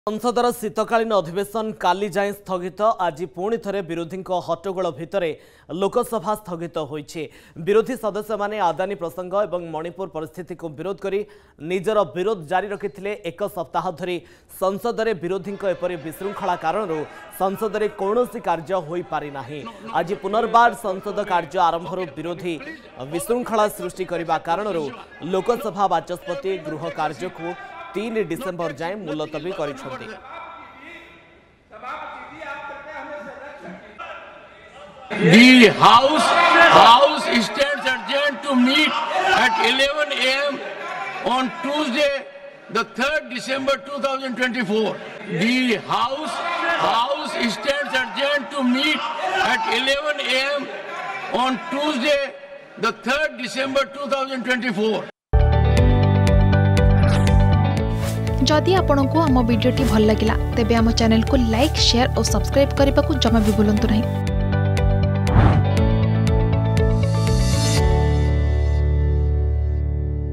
संसदर शीतकालीन अधिवेशन काली जाए स्थगित। आज पुणी थे विरोधी हट्टगोल भितर लोकसभा स्थगित होइछे। विरोधी सदस्य माने आदानी प्रसंग और मणिपुर परिस्थिति को विरोध करी निजर विरोध जारी रखिथिले। एक सप्ताह धरी संसद में विरोधी एपरी विशृंखला कारण संसद में कौनसी कार्य हो पारि नाही। आज पुनर्बार संसद कार्य आरंभ विरोधी विशृंखला सृष्टि करने कारण लोकसभा बाचस्पति गृह कार्य को 3 डिसेम्बर जाए मुलतवी करिसेंती। The House stands adjourned to meet at 11 a.m. on Tuesday, the 3rd December 2024. The House stands adjourned to meet at 11 a.m. on Tuesday, the 3rd December 2024. जदि आपंक आम भिडी भल लगा तेब आम चैनल को लाइक, शेयर और सब्सक्राइब करने को जमा भी भूलु नहीं।